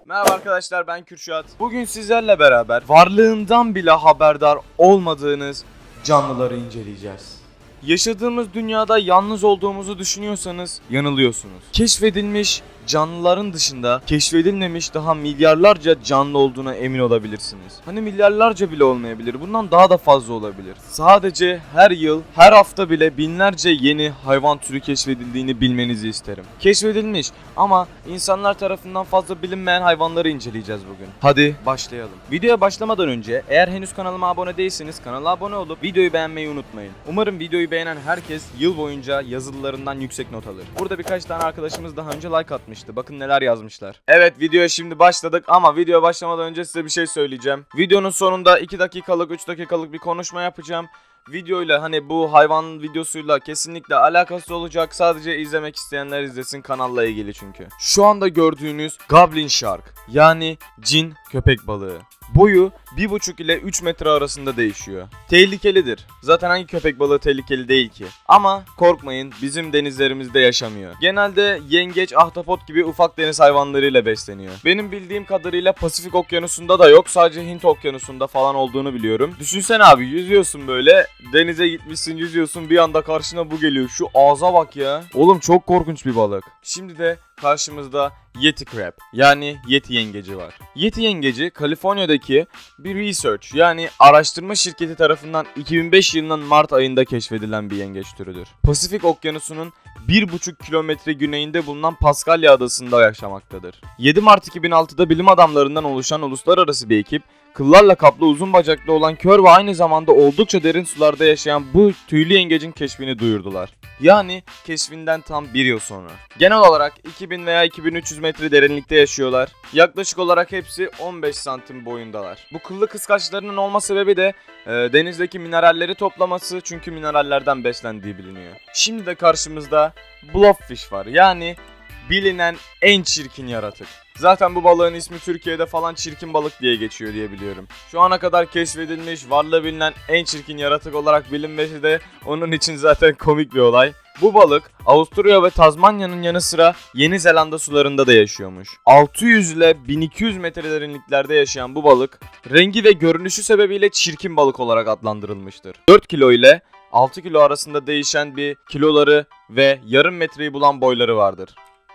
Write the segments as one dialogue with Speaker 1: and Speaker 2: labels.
Speaker 1: Merhaba arkadaşlar, ben Kürşat. Bugün sizlerle beraber varlığından bile haberdar olmadığınız canlıları inceleyeceğiz. Yaşadığımız dünyada yalnız olduğumuzu düşünüyorsanız yanılıyorsunuz. Keşfedilmiş canlıların dışında keşfedilmemiş daha milyarlarca canlı olduğuna emin olabilirsiniz. Hani milyarlarca bile olmayabilir, bundan daha da fazla olabilir. Sadece her yıl, her hafta bile binlerce yeni hayvan türü keşfedildiğini bilmenizi isterim. Keşfedilmiş ama insanlar tarafından fazla bilinmeyen hayvanları inceleyeceğiz bugün. Hadi başlayalım. Videoya başlamadan önce eğer henüz kanalıma abone değilseniz kanala abone olup videoyu beğenmeyi unutmayın. Umarım videoyu beğenen herkes yıl boyunca yazılılarından yüksek not alır. Burada birkaç tane arkadaşımız daha önce like atmış. Bakın neler yazmışlar. Evet, videoya şimdi başladık ama videoya başlamadan önce size bir şey söyleyeceğim. Videonun sonunda 2 dakikalık 3 dakikalık bir konuşma yapacağım. Videoyla hani bu hayvan videosuyla kesinlikle alakası olacak. Sadece izlemek isteyenler izlesin, kanalla ilgili çünkü. Şu anda gördüğünüz Goblin Shark yani cin köpek balığı. Boyu 1,5 ile 3 metre arasında değişiyor. Tehlikelidir. Zaten hangi köpek balığı tehlikeli değil ki? Ama korkmayın, bizim denizlerimizde yaşamıyor. Genelde yengeç, ahtapot gibi ufak deniz hayvanlarıyla besleniyor. Benim bildiğim kadarıyla Pasifik Okyanusu'nda da yok. Sadece Hint Okyanusu'nda falan olduğunu biliyorum. Düşünsene abi, yüzüyorsun böyle. Denize gitmişsin, yüzüyorsun, bir anda karşına bu geliyor. Şu ağza bak ya. Oğlum çok korkunç bir balık. Şimdi de karşımızda Yeti Crab yani Yeti yengeci var. Yeti yengeci Kaliforniya'daki bir research yani araştırma şirketi tarafından 2005 yılının Mart ayında keşfedilen bir yengeç türüdür. Pasifik Okyanusu'nun 1,5 kilometre güneyinde bulunan Paskalya Adası'nda yaşamaktadır. 7 Mart 2006'da bilim adamlarından oluşan uluslararası bir ekip kıllarla kaplı uzun bacaklı olan kör ve aynı zamanda oldukça derin sularda yaşayan bu tüylü yengecin keşfini duyurdular. Yani keşfinden tam 1 yıl sonra. Genel olarak 2000 veya 2300 metre derinlikte yaşıyorlar. Yaklaşık olarak hepsi 15 santim boyundalar. Bu kıllı kıskaçlarının olma sebebi de denizdeki mineralleri toplaması, çünkü minerallerden beslendiği biliniyor. Şimdi de karşımızda Blobfish var yani bilinen en çirkin yaratık. Zaten bu balığın ismi Türkiye'de falan çirkin balık diye geçiyor diye biliyorum. Şu ana kadar keşfedilmiş, varlığı bilinen en çirkin yaratık olarak bilinmesi de onun için zaten komik bir olay. Bu balık Avusturya ve Tazmanya'nın yanı sıra Yeni Zelanda sularında da yaşıyormuş. 600 ile 1200 metre derinliklerde yaşayan bu balık rengi ve görünüşü sebebiyle çirkin balık olarak adlandırılmıştır. 4 kilo ile 6 kilo arasında değişen bir kiloları ve yarım metreyi bulan boyları vardır.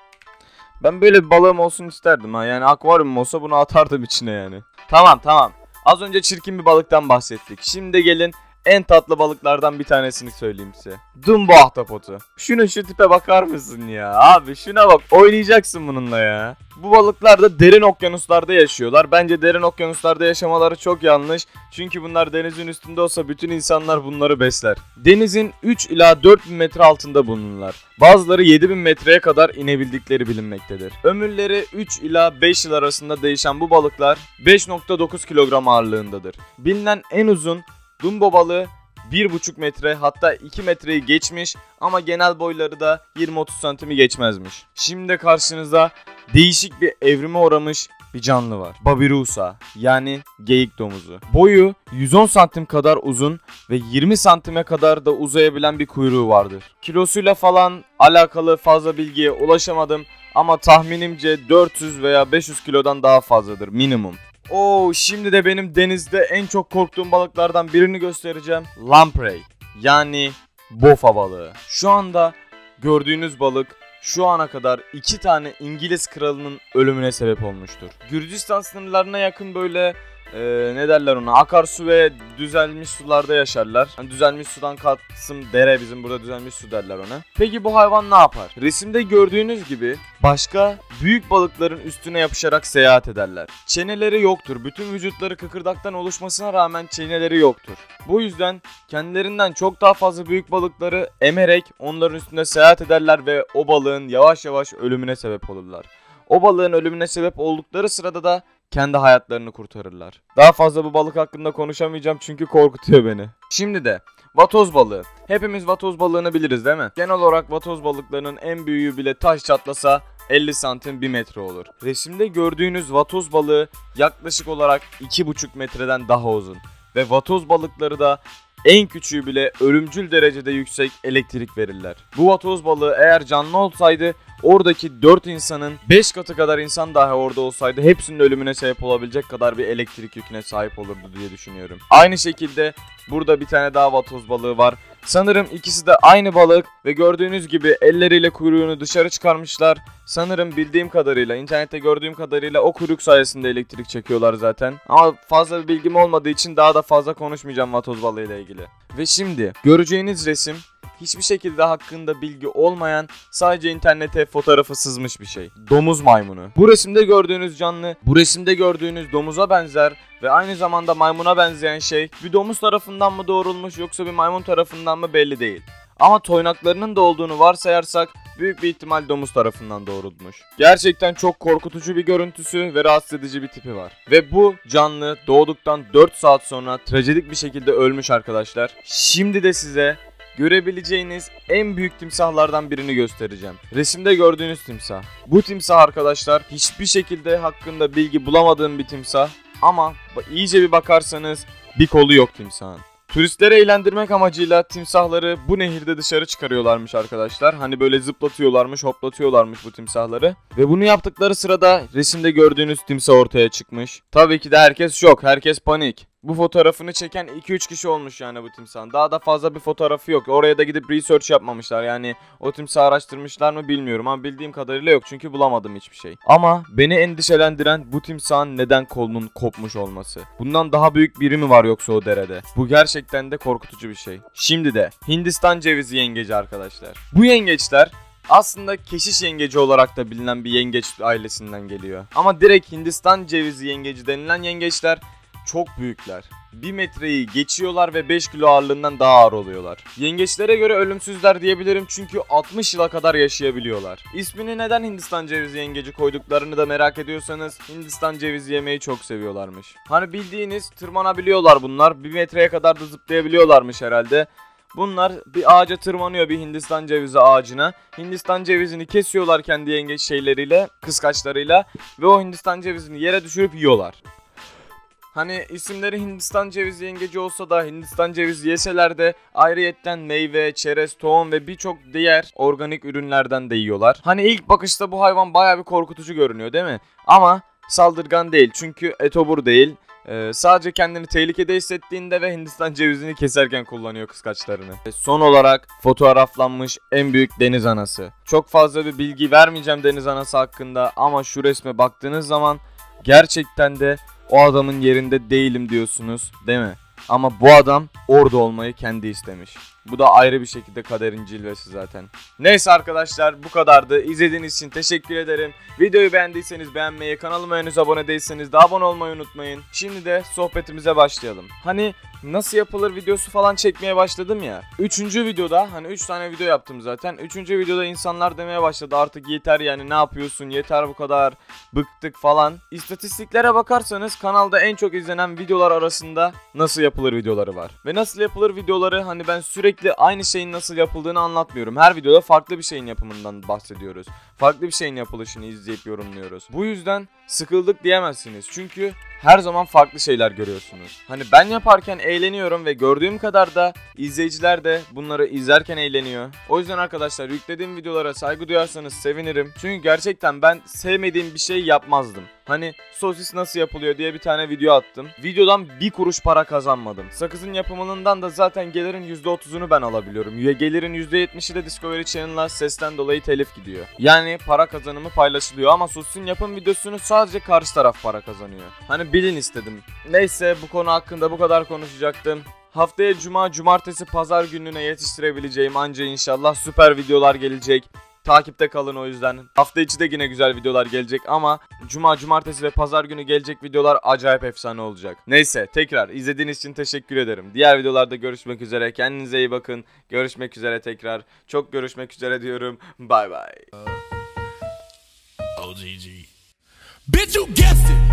Speaker 1: Ben böyle bir balığım olsun isterdim ha. Yani akvaryumum olsa bunu atardım içine yani. Tamam. Az önce çirkin bir balıktan bahsettik. Şimdi gelin en tatlı balıklardan bir tanesini söyleyeyim size. Dumbo ahtapotu. Şu tipe bakar mısın ya? Abi şuna bak, oynayacaksın bununla ya. Bu balıklar da derin okyanuslarda yaşıyorlar. Bence derin okyanuslarda yaşamaları çok yanlış. Çünkü bunlar denizin üstünde olsa bütün insanlar bunları besler. Denizin 3 ila 4 bin metre altında bulunurlar. Bazıları 7 bin metreye kadar inebildikleri bilinmektedir. Ömürleri 3 ila 5 yıl arasında değişen bu balıklar 5,9 kilogram ağırlığındadır. Bilinen en uzun Dumbo balığı 1,5 metre hatta 2 metreyi geçmiş ama genel boyları da 20-30 santimi geçmezmiş. Şimdi karşınızda değişik bir evrime uğramış bir canlı var. Babirusa yani geyik domuzu. Boyu 110 santim kadar uzun ve 20 santime kadar da uzayabilen bir kuyruğu vardır. Kilosuyla falan alakalı fazla bilgiye ulaşamadım ama tahminimce 400 veya 500 kilodan daha fazladır minimum. Şimdi de benim denizde en çok korktuğum balıklardan birini göstereceğim. Lamprey yani bofa balığı. Şu anda gördüğünüz balık şu ana kadar 2 tane İngiliz kralının ölümüne sebep olmuştur. Gürcistan sınırlarına yakın böyle ne derler ona, akarsu ve düzelmiş sularda yaşarlar. Yani düzelmiş sudan kastım dere, bizim burada düzelmiş su derler ona. Peki bu hayvan ne yapar? Resimde gördüğünüz gibi başka büyük balıkların üstüne yapışarak seyahat ederler. Çeneleri yoktur. Bütün vücutları kıkırdaktan oluşmasına rağmen çeneleri yoktur. Bu yüzden kendilerinden çok daha fazla büyük balıkları emerek onların üstünde seyahat ederler ve o balığın yavaş yavaş ölümüne sebep olurlar. O balığın ölümüne sebep oldukları sırada da kendi hayatlarını kurtarırlar. Daha fazla bu balık hakkında konuşamayacağım çünkü korkutuyor beni. Şimdi de vatoz balığı. Hepimiz vatoz balığını biliriz değil mi? Genel olarak vatoz balıklarının en büyüğü bile taş çatlasa 50 santim 1 metre olur. Resimde gördüğünüz vatoz balığı yaklaşık olarak 2,5 metreden daha uzun. Ve vatoz balıkları da en küçüğü bile ölümcül derecede yüksek elektrik verirler. Bu vatoz balığı eğer canlı olsaydı oradaki 4 insanın 5 katı kadar insan dahi orada olsaydı hepsinin ölümüne sebep olabilecek kadar bir elektrik yüküne sahip olurdu diye düşünüyorum. Aynı şekilde burada bir tane daha vatoz balığı var. Sanırım ikisi de aynı balık ve gördüğünüz gibi elleriyle kuyruğunu dışarı çıkarmışlar. Sanırım bildiğim kadarıyla, internette gördüğüm kadarıyla o kuyruk sayesinde elektrik çekiyorlar zaten. Ama fazla bir bilgim olmadığı için daha da fazla konuşmayacağım vatoz balığıyla ilgili. Ve şimdi göreceğiniz resim hiçbir şekilde hakkında bilgi olmayan, sadece internete fotoğrafı sızmış bir şey. Domuz maymunu. Bu resimde gördüğünüz canlı, bu resimde gördüğünüz domuza benzer ve aynı zamanda maymuna benzeyen şey bir domuz tarafından mı doğurulmuş yoksa bir maymun tarafından mı belli değil. Ama toynaklarının da olduğunu varsayarsak büyük bir ihtimal domuz tarafından doğrulmuş. Gerçekten çok korkutucu bir görüntüsü ve rahatsız edici bir tipi var. Ve bu canlı doğduktan 4 saat sonra trajedik bir şekilde ölmüş arkadaşlar. Şimdi de size görebileceğiniz en büyük timsahlardan birini göstereceğim. Resimde gördüğünüz timsah. Bu timsah arkadaşlar hiçbir şekilde hakkında bilgi bulamadığım bir timsah. Ama iyice bir bakarsanız bir kolu yok timsahın. Turistleri eğlendirmek amacıyla timsahları bu nehirde dışarı çıkarıyorlarmış arkadaşlar. Hani böyle zıplatıyorlarmış, hoplatıyorlarmış bu timsahları. Ve bunu yaptıkları sırada resimde gördüğünüz timsah ortaya çıkmış. Tabii ki de herkes şok, herkes panik. Bu fotoğrafını çeken 2-3 kişi olmuş yani bu timsahın. Daha da fazla bir fotoğrafı yok. Oraya da gidip research yapmamışlar. Yani o timsahı araştırmışlar mı bilmiyorum ama bildiğim kadarıyla yok. Çünkü bulamadım hiçbir şey. Ama beni endişelendiren bu timsahın neden kolunun kopmuş olması. Bundan daha büyük biri mi var yoksa o derede? Bu gerçekten de korkutucu bir şey. Şimdi de Hindistan cevizi yengeci arkadaşlar. Bu yengeçler aslında keşiş yengeci olarak da bilinen bir yengeç ailesinden geliyor. Ama direkt Hindistan cevizi yengeci denilen yengeçler çok büyükler. 1 metreyi geçiyorlar ve 5 kilo ağırlığından daha ağır oluyorlar. Yengeçlere göre ölümsüzler diyebilirim çünkü 60 yıla kadar yaşayabiliyorlar. İsmini neden Hindistan cevizi yengeci koyduklarını da merak ediyorsanız Hindistan cevizi yemeyi çok seviyorlarmış. Hani bildiğiniz tırmanabiliyorlar bunlar. 1 metreye kadar da zıplayabiliyorlarmış herhalde. Bunlar bir ağaca tırmanıyor, bir Hindistan cevizi ağacına. Hindistan cevizini kesiyorlar kendi yengeç şeyleriyle, kıskaçlarıyla ve o Hindistan cevizini yere düşürüp yiyorlar. Hani isimleri Hindistan cevizi yengeci olsa da Hindistan cevizi yeseler de ayrıyetten meyve, çerez, tohum ve birçok diğer organik ürünlerden de yiyorlar. Hani ilk bakışta bu hayvan bayağı bir korkutucu görünüyor değil mi? Ama saldırgan değil çünkü etobur değil. Sadece kendini tehlikede hissettiğinde ve Hindistan cevizini keserken kullanıyor kıskaçlarını. Son olarak fotoğraflanmış en büyük deniz anası. Çok fazla bir bilgi vermeyeceğim deniz anası hakkında ama şu resme baktığınız zaman gerçekten de o adamın yerinde değilim diyorsunuz değil mi? Ama bu adam orada olmayı kendi istemiş. Bu da ayrı bir şekilde kaderin cilvesi zaten. Neyse arkadaşlar bu kadardı. İzlediğiniz için teşekkür ederim. Videoyu beğendiyseniz beğenmeyi, kanalıma henüz abone değilseniz de abone olmayı unutmayın. Şimdi de sohbetimize başlayalım. Hani nasıl yapılır videosu falan çekmeye başladım ya. 3. videoda hani 3 tane video yaptım zaten. 3. videoda insanlar demeye başladı artık yeter yani ne yapıyorsun yeter bu kadar bıktık falan. İstatistiklere bakarsanız kanalda en çok izlenen videolar arasında nasıl yapılır videoları var. Ve nasıl yapılır videoları hani ben sürekli aynı şeyin nasıl yapıldığını anlatmıyorum. Her videoda farklı bir şeyin yapımından bahsediyoruz. Farklı bir şeyin yapılışını izleyip yorumluyoruz. Bu yüzden sıkıldık diyemezsiniz. Çünkü her zaman farklı şeyler görüyorsunuz. Hani ben yaparken eğleniyorum ve gördüğüm kadar da izleyiciler de bunları izlerken eğleniyor. O yüzden arkadaşlar yüklediğim videolara saygı duyarsanız sevinirim. Çünkü gerçekten ben sevmediğim bir şey yapmazdım. Hani sosis nasıl yapılıyor diye bir tane video attım. Videodan 1 kuruş para kazanmadım. Sakızın yapımından da zaten gelirin %30'unu ben alabiliyorum. Gelirin %70'i de Discovery Channel'a sesten dolayı telif gidiyor. Yani para kazanımı paylaşılıyor ama sosisin yapım videosunu sadece karşı taraf para kazanıyor. Hani bilin istedim. Neyse bu konu hakkında bu kadar konuşacaktım. Haftaya cuma, cumartesi, pazar gününe yetiştirebileceğim anca inşallah süper videolar gelecek. Takipte kalın o yüzden. Hafta içi de yine güzel videolar gelecek ama cuma, cumartesi ve pazar günü gelecek videolar acayip efsane olacak. Neyse tekrar izlediğiniz için teşekkür ederim. Diğer videolarda görüşmek üzere. Kendinize iyi bakın. Görüşmek üzere tekrar. Çok görüşmek üzere diyorum. Bye bye. OGG. Bitch you guessed it.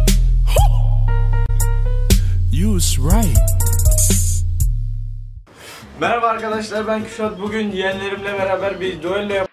Speaker 1: You was right. Merhaba arkadaşlar ben Küşat. Bugün yeğenlerimle beraber bir duello